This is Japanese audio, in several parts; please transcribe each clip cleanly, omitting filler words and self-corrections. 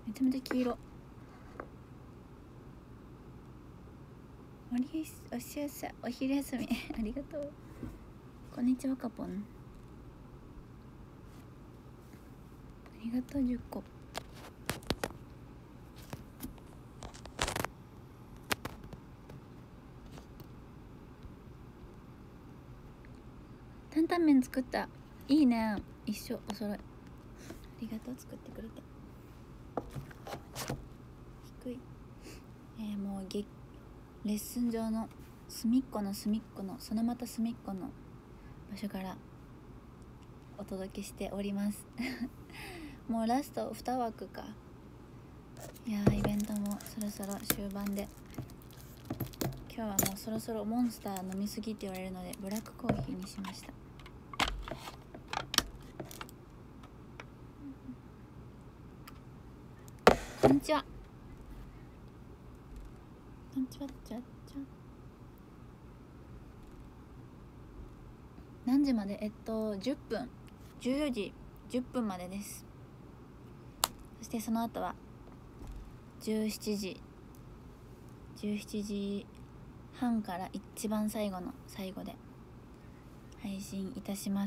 めちゃめちゃ黄色。おしやさお昼休みありがとう。こんにちはカポン、ありがとう10個。担々麺作った。いいね、一緒お揃い。ありがとう、作ってくれて。低い。もうレッスン場の隅っこの隅っこのそのまた隅っこの場所からお届けしておりますもうラスト2枠か。いやイベントもそろそろ終盤で、今日はもうそろそろモンスター飲みすぎって言われるのでブラックコーヒーにしました。こんにちは。こんにちは。何時まで10分14時10分までです。そしてその後は17時半から一番最後の最後で配信いたします。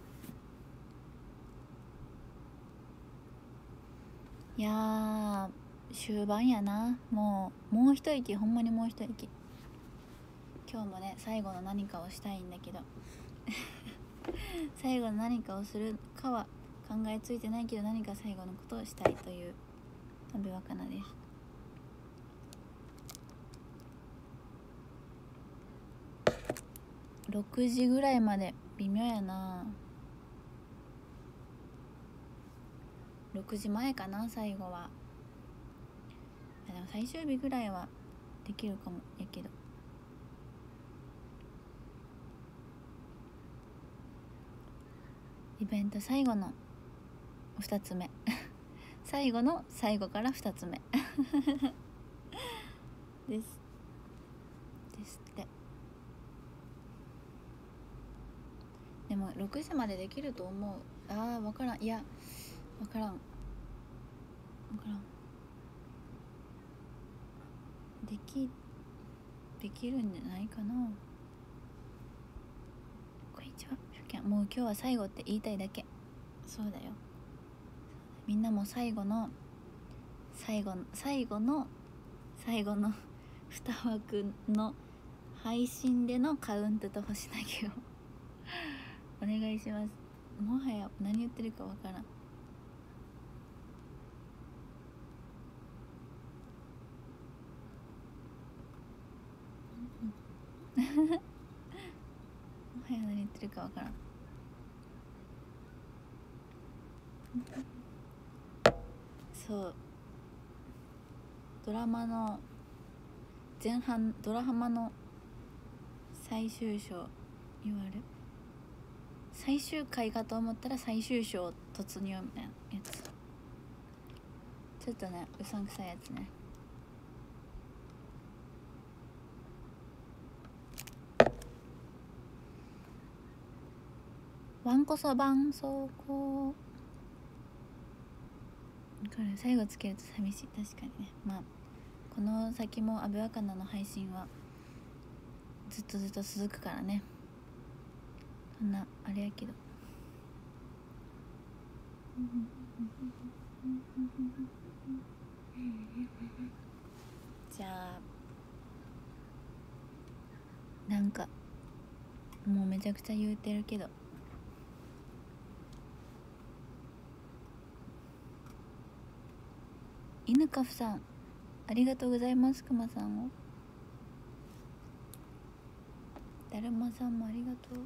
いやー終盤やな。もう一息、ほんまにもう一息。今日もね最後の何かをしたいんだけど最後の何かをするかは考えついてないけど、何か最後のことをしたいという阿部若菜です。6時ぐらいまで微妙やな。6時前かな最後は。でも最終日ぐらいはできるかもやけど、イベント最後の2つ目最後の最後から2つ目ですって。でも6時までできると思う。分からん。いや分からんできるんじゃないかな。こんにちは。もう今日は最後って言いたいだけ。そうだよ。みんなも最後の2枠の配信でのカウントと星投げをお願いします。もはや何言ってるかわからんもはや何言ってるかわからんそうドラマの前半、ドラマの最終章言われる、最終回かと思ったら最終章突入みたいなやつ。ちょっとねうさんくさいやつね。わんこそばんそうこう。これ最後つけると寂しい。確かにね。まあこの先も阿部若菜の配信はずっと続くからね。そんなあれやけどじゃあなんかもうめちゃくちゃ言うてるけど、犬かふさんありがとうございます。くまさんを、だるまさんもありがとう。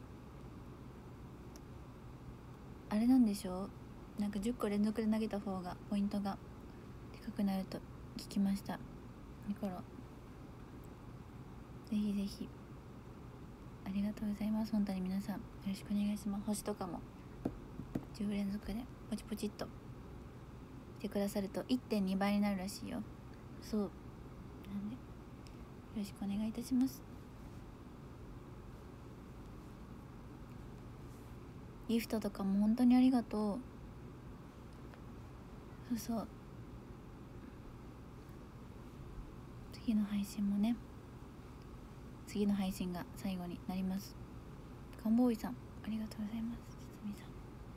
あれなんでしょう、なんか10個連続で投げた方がポイントが高くなると聞きました。だからぜひぜひありがとうございます。本当に皆さんよろしくお願いします。星とかも10連続でポチポチっとしてくださると 1.2 倍になるらしいよ。そうなんでよろしくお願いいたします。ギフトとかも本当にありがとう。そう次の配信もね、次の配信が最後になります。カンボーイさんありがとうございます。つつみさん、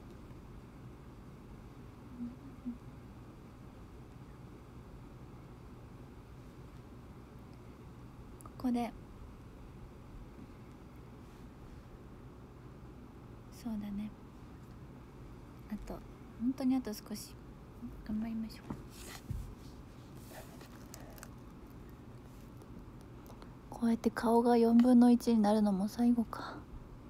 ここでそうだね、あと本当にあと少し頑張りましょう。こうやって顔が4分の1になるのも最後か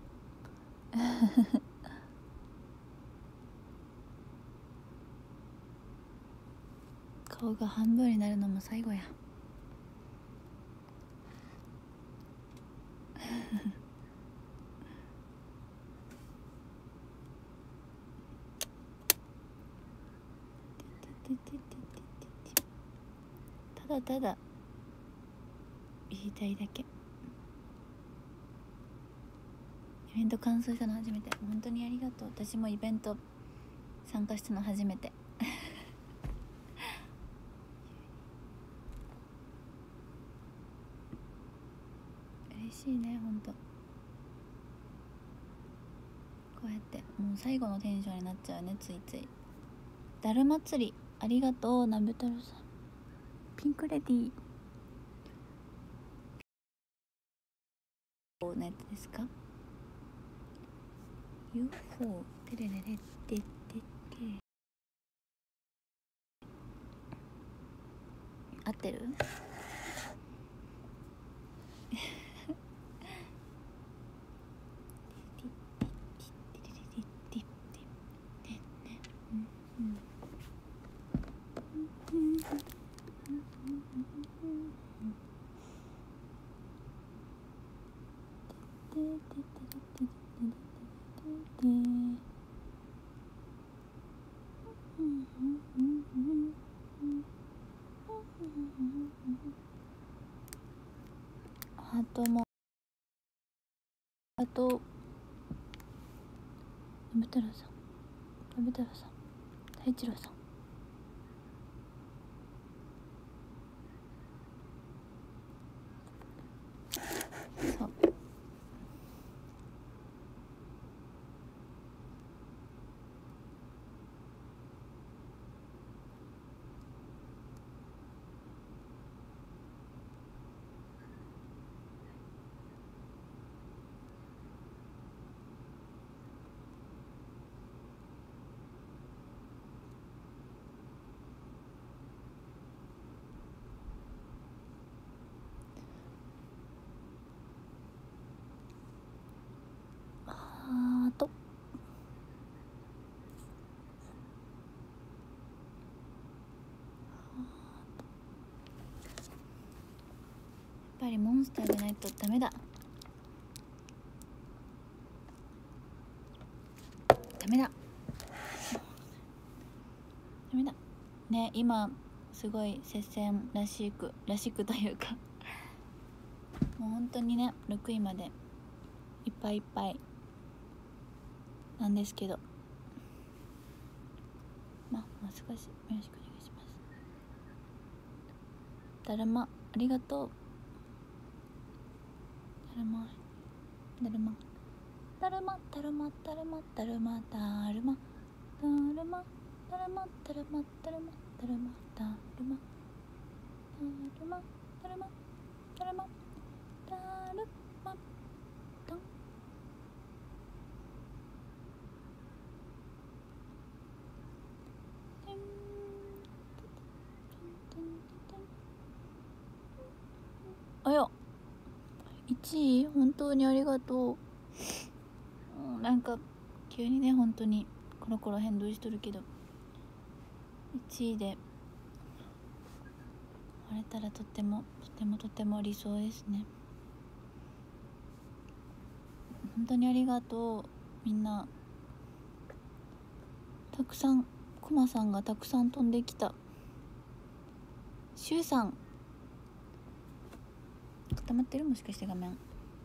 顔が半分になるのも最後やただただ言いたいだけ。イベント完走したの初めて、本当にありがとう。私もイベント参加したの初めて嬉しいね、本当。こうやってもう最後のテンションになっちゃうね、ついつい。だるま釣りありがとう、なぶたろさん。ピンクレディーのやつですか？ UFO テレレレってって合ってる？ハートもあとのぶたろさん、のぶたろさん、太一郎さん、そう。ハート、やっぱりモンスターじゃないとダメだ。ダメだダメだね。今すごい接戦らしくというかもう本当にね、6位までいっぱいいっぱいなんですけど、まあもう少しよろしくお願いします。だるまありがとう。だるまだるまだるまだるまだるまだるまだるまだるまだるまだるまだるまだるまだるまだるまだるまだるまだるまトン。あや1位本当にありがとう。なんか急にね、本当にコロコロ変動しとるけど1位で終われたらとっても理想ですね。本当にありがとう。みんなたくさん、コマさんがたくさん飛んできた。シュウさん固まってる？もしかして画面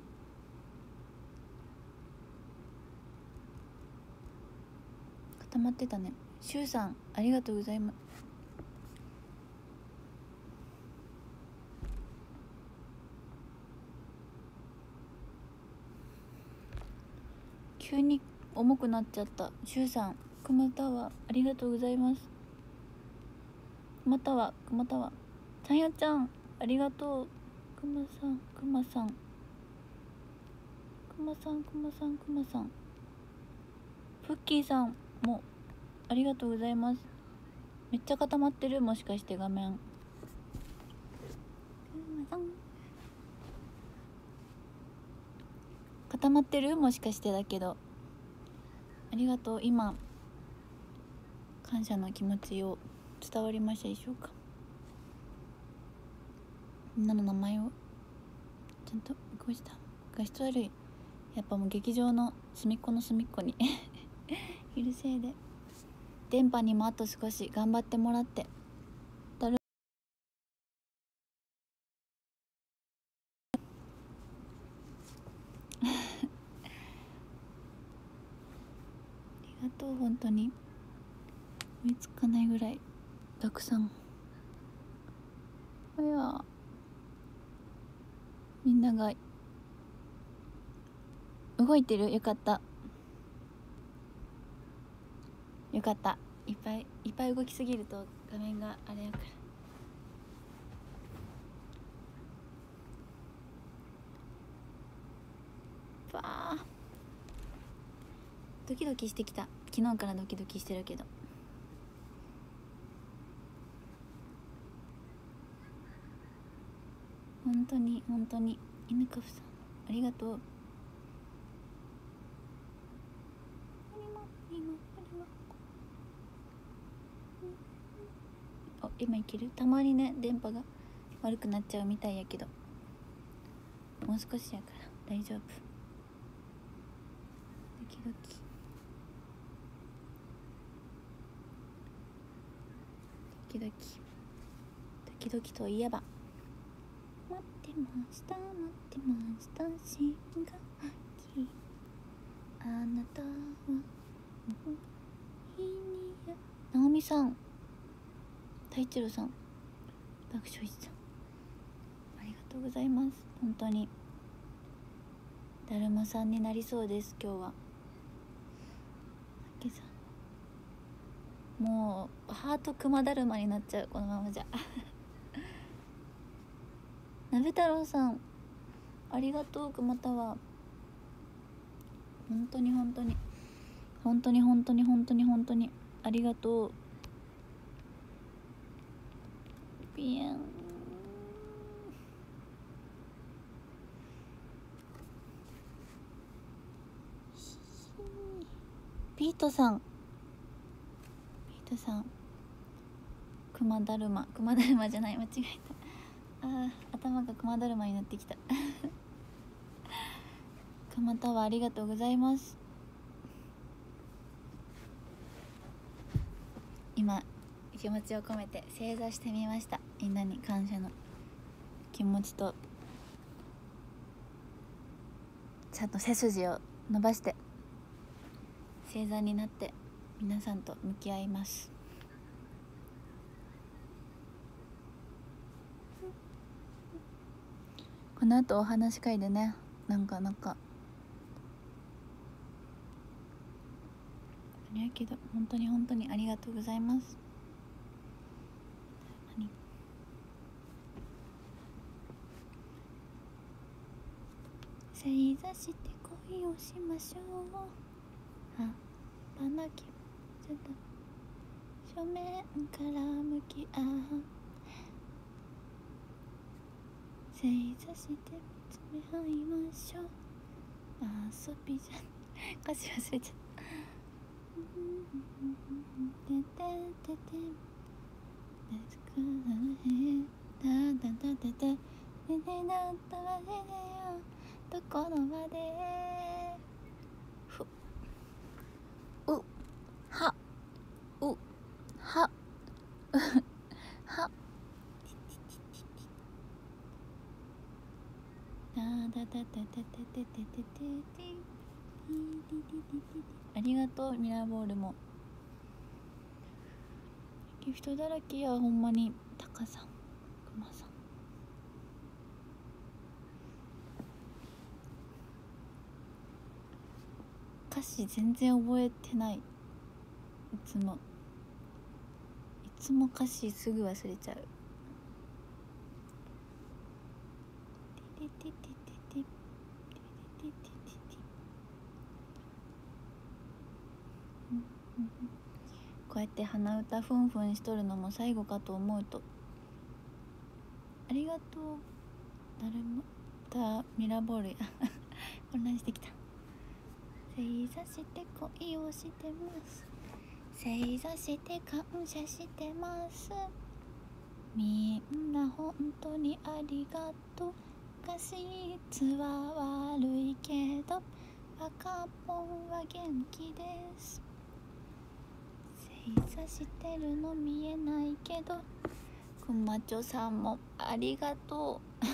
固まってたね。シュウさんありがとうございます。 急に重くなっちゃった。しゅうさん、くまたわありがとうございます。くまたわちゃんよちゃんありがとう。くまさんフッキーさんもありがとうございます。めっちゃ固まってる、もしかして画面。固まってる、もしかしてだけど。ありがとう。今感謝の気持ちを伝わりましたでしょうか。みんなの名前をちゃんとこうした。画質悪い。やっぱもう劇場の隅っこの隅っこにいるせいで。電波にもあと少し頑張ってもらって。だるありがとう。本当に追いつかないぐらいたくさん。いや、みんなが動いてる。よかった、よかった。いっぱい動きすぎると画面があれやから。わあ、ドキドキしてきた。昨日からドキドキしてるけど。本当に犬かふさんありがとう。今いける？たまにね電波が悪くなっちゃうみたいやけど、もう少しやから大丈夫。ドキドキといえば、待ってました新学期、あなたは日にや。なおみさん、太一郎さん、爆笑一さんありがとうございます。本当にだるまさんになりそうです。今日はさんもうハートクマだるまになっちゃう、このままじゃなべ太郎さんありがとう。くまたは本当にありがとう。ピエンピートさんくまだるまじゃない、間違えた。頭がくまだるまになってきたくまたはありがとうございます。今気持ちを込めて正座してみました。みんなに感謝の気持ちと、ちゃんと背筋を伸ばして正座になって皆さんと向き合います。この後お話し会でね、なんかあれやけど、本当にありがとうございます。正座して恋をしましょう。葉っぱだけちょっと正面から向き合う。正座して見つめ合いましょう。遊びじゃ歌詞忘れちゃった。ててててところまでふうはうはうはありがとう。ミラーボールもギフトだらけや。ほんまにタカさん、クマさん歌歌詞全然覚えてない。いつも歌詞すぐ忘れちゃう。こうやって鼻歌ふんふんしとるのも最後かと思うと、ありがとう誰もたミラボールや混乱してきた。正座して恋をしてます、正座して感謝してます、みんな本当にありがとう、過失は悪いけど赤ポンは元気です、正座してるの見えないけどくまちょさんもありがとう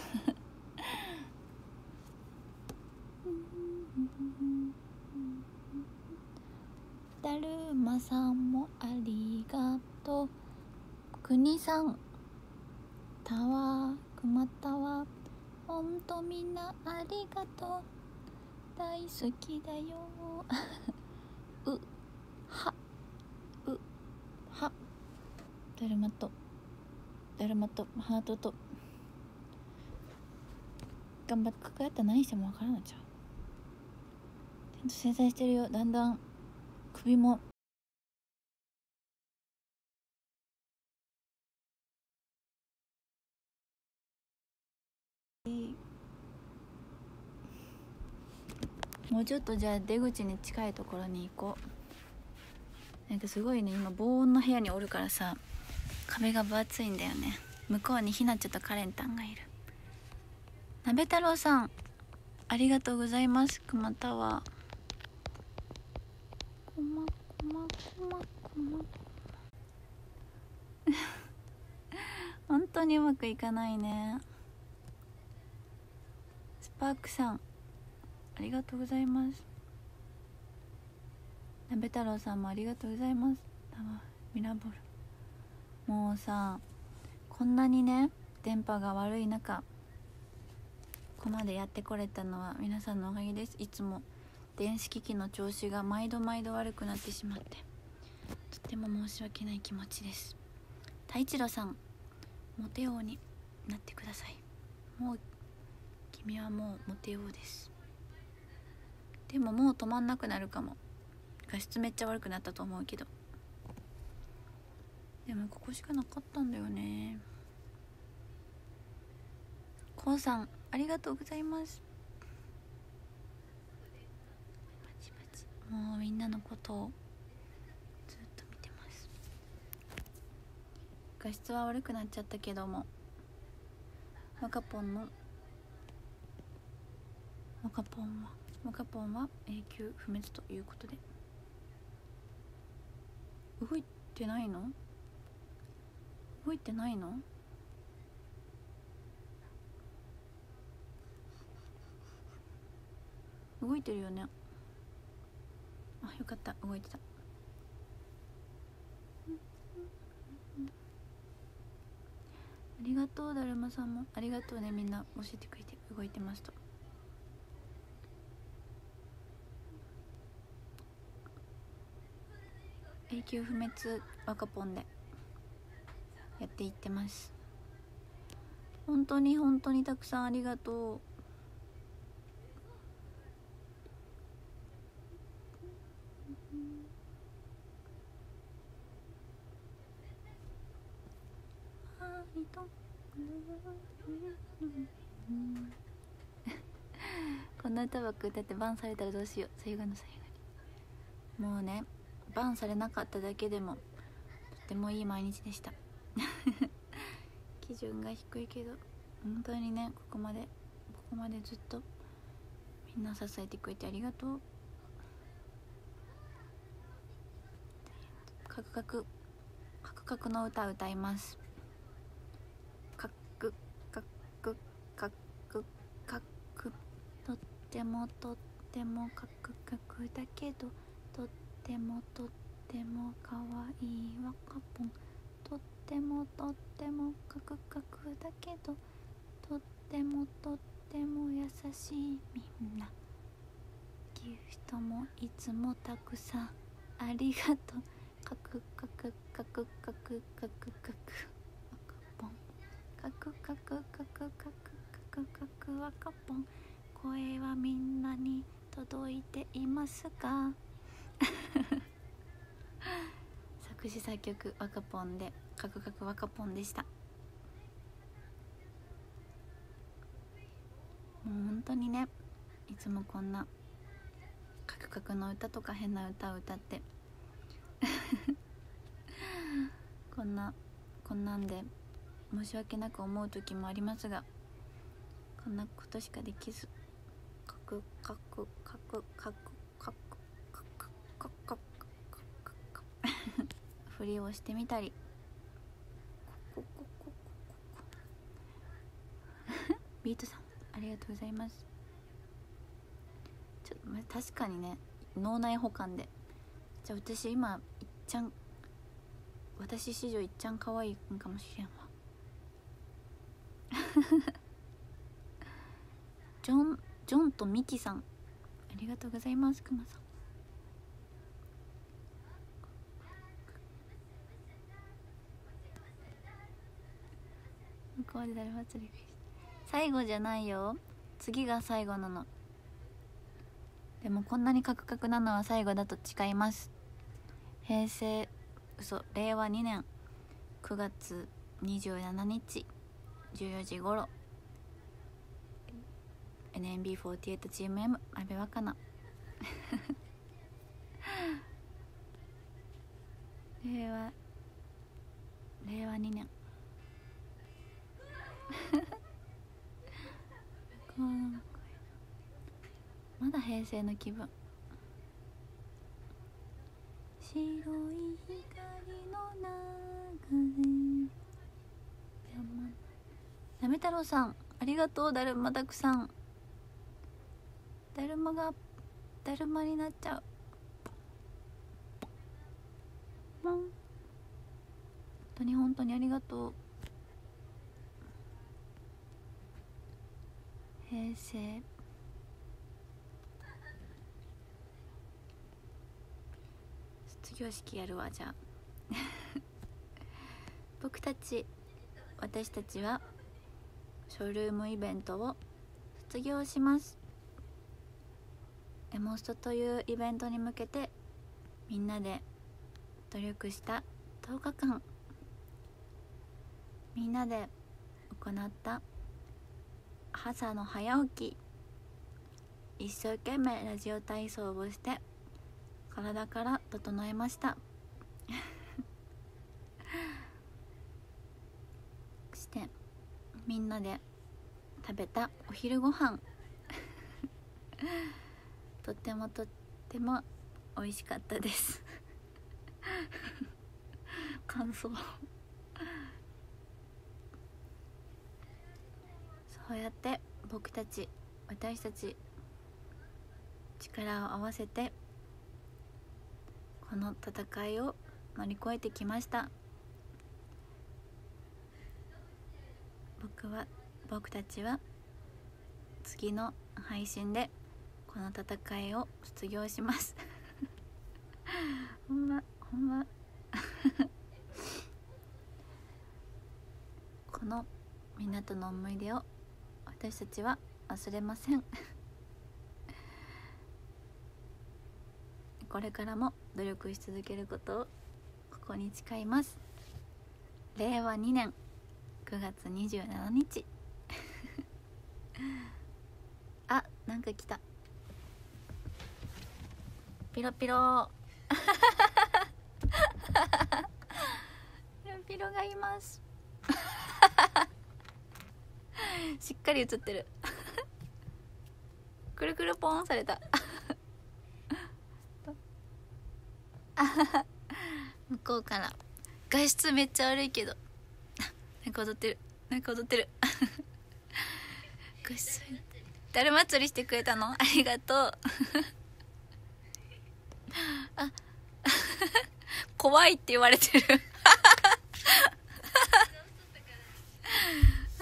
だるまさんもありがとう、くにさんたわくまたわほんとみんなありがとう、大好きだようはだるまとハートと頑張って抱えたら何してもわからんのちゃう。ちゃんと正座してるよ。だんだん首ももうちょっとじゃあ出口に近いところに行こう。なんかすごいね、今防音の部屋におるからさ、壁が分厚いんだよね。向こうにひなちゃんとカレンタンがいる。なべ太郎さんありがとうございます。くまたはこま本当にうまくいかないね。スパークさんありがとうございます。なべ太郎さんもありがとうございます。ミラボルもうさ、こんなにね電波が悪い中ここまでやってこれたのは皆さんのおかげです。いつも電子機器の調子が毎度悪くなってしまってとっても申し訳ない気持ちです。太一郎さんモテ王になってください。もう君はもうモテ王です。でももう止まんなくなるかも。画質めっちゃ悪くなったと思うけど、でもここしかなかったんだよね。こうさんありがとうございます。もうみんなのことをずっと見てます。画質は悪くなっちゃったけども、若ポンは永久不滅ということで。動いてないの動いてるよね。あ、よかった、動いてた。ありがとう。だるまさんもありがとうね。みんな教えてくれて動いてますと。永久不滅若ポンでやっていってます。本当にたくさんありがとう。こんな歌ばっか歌ってバンされたらどうしよう。最後の最後にもうね、バンされなかっただけでもとてもいい毎日でした基準が低いけど本当にね、ここまでずっとみんな支えてくれてありがとう。カクカクの歌歌います。カクカクカクカク、とってもカクカクだけどとってもかわいい若ポン、とってもカクカクだけどとっても優しいみんなギフトもいつもたくさんありがとう。カクカクカクカクカクカク赤ポンカクカクカクカクカクカク赤ポン。声はみんなに届いていますか？作詞作曲赤ポンでカクカク赤ポンでした。もう本当にね、いつもこんなカクカクの歌とか変な歌を歌ってこんなんで申し訳なく思う時もありますが、こんなことしかできず、カクカクカクカクカクカクカクカクカクカク振りをしてみたり、ビートさんありがとうございます。ちょっと確かにね、脳内補完で、じゃあ私今いっちゃん、私史上いっちゃん可愛いんかもしれんわ。ジョンとミキさんありがとうございます。くまさん向こうで誰祭り、最後じゃないよ、次が最後なの。でもこんなにカクカクなのは最後だと誓います。令和2年9月27日14時頃 NMB48 チーム M 阿部若菜令和2年まだ平成の気分。白い光の中でなめ太郎さんありがとう。だるまたくさん、だるまがだるまになっちゃう。本当にありがとう。平成卒業式やるわ。じゃあ私たちはショールームイベントを卒業します。エモストというイベントに向けてみんなで努力した10日間、みんなで行った朝の早起き、一生懸命ラジオ体操をして体から整えましたそしてみんなで食べたお昼ご飯とっても美味しかったです感想そうやって私たち力を合わせてこの戦いを乗り越えてきました。僕たちは次の配信でこの戦いを卒業しますほんまこのみんなとの思い出を私たちは忘れませんこれからも努力し続けることをここに誓います。令和2年9月27日あ、なんか来た。ピロピロピロピロがいますしっかり映ってるくるくるポンされた向こうから画質めっちゃ悪いけどなんか踊ってる画質だるま釣りしてくれたのありがとうあ怖いって言われてる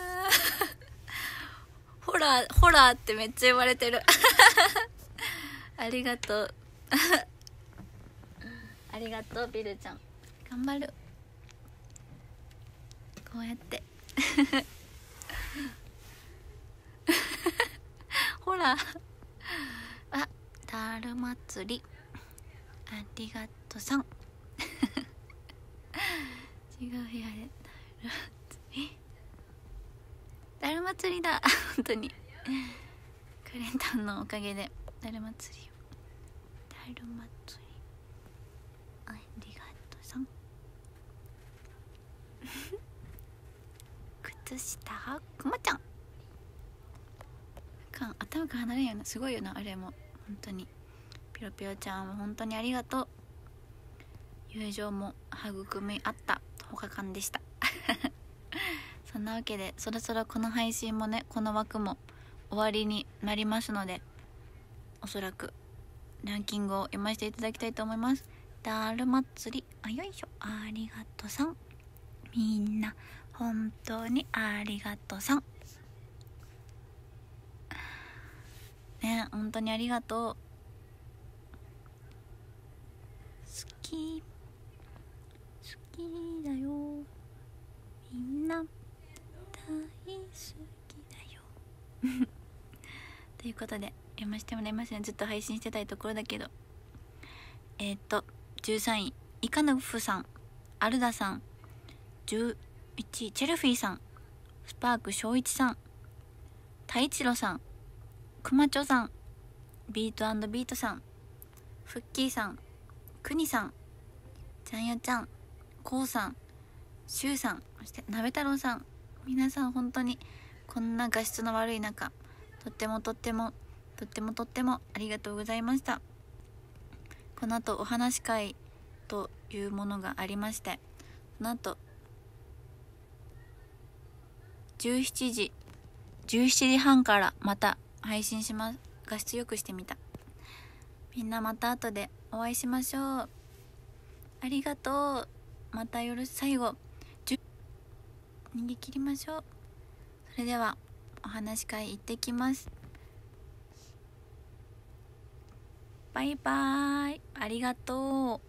ホラーってめっちゃ言われてるありがとうありがとうビルちゃん、頑張る。こうやってほらあ、だる祭りありがとさん違う部屋でだる祭りだ本当にカレンタンのおかげでだる祭りだる祭りありがとさん靴下くまちゃん頭から離れんよな、すごいよなあれも本当に。ピロピロちゃんも本当にありがとう。友情も育みあったほかかんでしたそんなわけでそろそろこの配信もね、この枠も終わりになりますので、おそらくランキングを読ませていただきたいと思います。だる祭りあ、よいしょ、ありがとさん、みんな本当にありがとさんね、本当にありがとう。好きだよ、みんな大好きだよということで読ませてもらいますね。ずっと配信してたいところだけど、13位イカヌフさん、アルダさん、11位チェルフィーさん、スパーク翔一さん、太一郎さん、くまちょさん、ビート&ビートさん、フッキーさん、くにさん、ちゃんやちゃん、こうさん、しゅうさん、そしてなべ太郎さん、皆さん本当にこんな画質の悪い中、とってもありがとうございました。この後お話し会というものがありまして、この後17時半からまた配信します。画質よくしてみた。みんなまた後でお会いしましょう。ありがとう。また最後逃げ切りましょう。それではお話し会行ってきます。バイバーイ。ありがとう。